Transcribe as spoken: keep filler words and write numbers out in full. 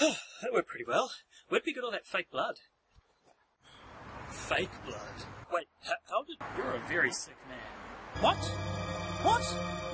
That went pretty well. Where'd we get all that fake blood? Fake blood? Wait, how, how did... You're a very sick man. What? What?